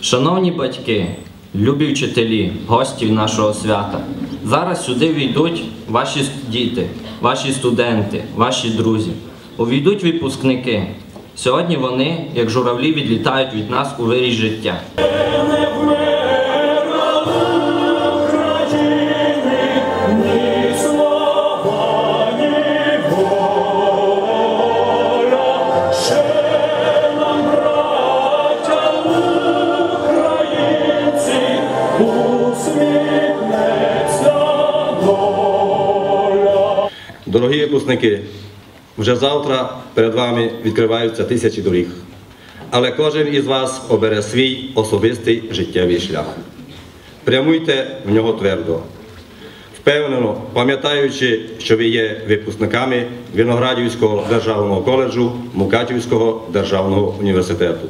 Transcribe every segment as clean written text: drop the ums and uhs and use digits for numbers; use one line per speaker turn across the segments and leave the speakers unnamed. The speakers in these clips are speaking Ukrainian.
Шановні батьки, любі вчителі, гості нашого свята, зараз сюди війдуть ваші діти, ваші студенти, ваші друзі. Увійдуть випускники. Сьогодні вони, як журавлі, відлітають від нас у вирій життя.
Дорогі випускники, вже завтра перед вами відкриваються тисячі доріг, але кожен із вас обере свій особистий життєвий шлях. Прямуйте в нього твердо, впевнено, пам'ятаючи, що ви є випускниками Виноградівського державного коледжу Мукачівського державного університету.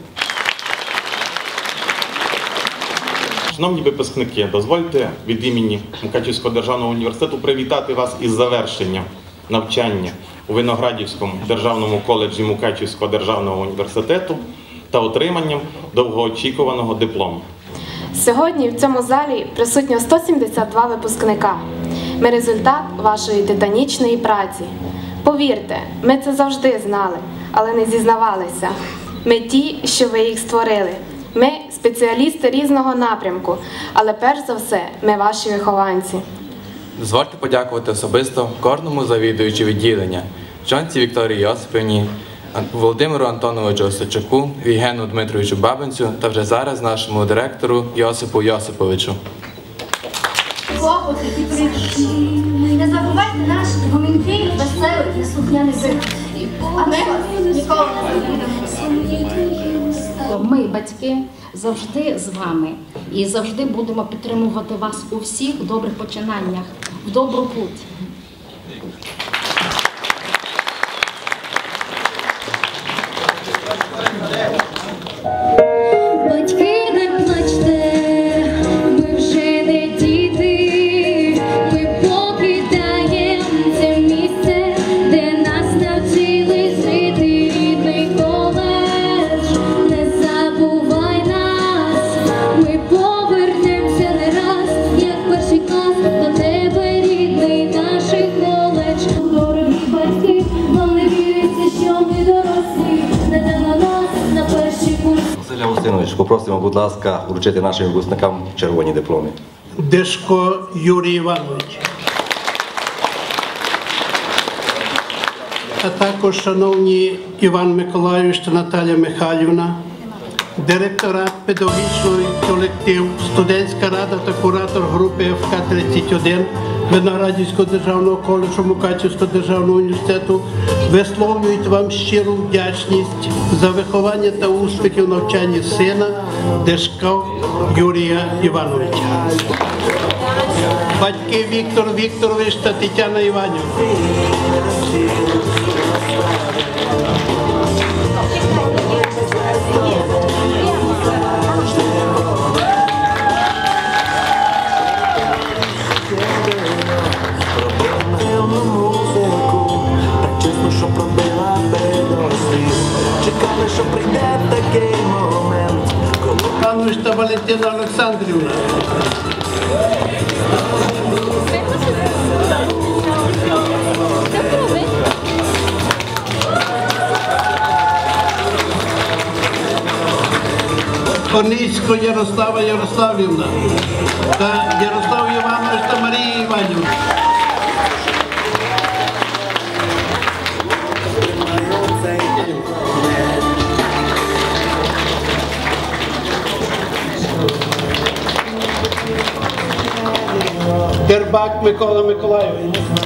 Шановні випускники, дозвольте від імені Мукачівського державного університету привітати вас із завершенням навчання у Виноградівському державному коледжі Мукачівського державного університету та отриманням довгоочікуваного диплому.
Сьогодні в цьому залі присутньо 172 випускника. Ми результат вашої титанічної праці. Повірте, ми це завжди знали, але не зізнавалися. Ми ті, що ви їх створили. Ми – спеціалісти різного напрямку, але перш за все ми ваші вихованці.
Дозвольте подякувати особисто кожному завідуючому відділення, жонці Вікторії Йосипівні, Володимиру Антоновичу Осадчуку, Євгену Дмитровичу Бабинцю та вже зараз нашому директору Йосипу Йосиповичу.
Хлопоти, підтримки. Не забувайте наш гомінкий, веселий і слухняний зик. А ми вас ніколи не забудемо.
Ми, батьки, завжди з вами і завжди будемо підтримувати вас у всіх добрих починаннях, в добру путь.
Батьки, не плачте, ми вже не діти, ми покидаємо це місце, де нас навчили жити. Рідний коледж, не забувай нас, ми повернемося не раз, як перший клас, до тебе, рідний наш коледж. Дорогі батьки, вам не віриться, що ми дорослі, не на нас на перший курс.
Василь Васильович, попросимо, будь ласка, вручити нашим випускникам червоні дипломи.
Дешко Юрій Іванович. А також шановні Іван Миколайович та Наталя Михайлівна, директорат, педагогічний колектив, студентська рада та куратор групи ФК-31 Виноградівського державного коледжу Мукачівського державного університету висловлюють вам щиру вдячність за виховання та успіхи в навчанні сина Дешко Юрія Івановича. Батьки Віктор Вікторович та Тетяна Іванівна.
Чекали, що прийде такий момент.
Панович та Валентина Олександрівна. Корніцько Ярослава Ярославівна та Ярослав Іванович та Марія Іванівна. Дербак Микола Миколайович.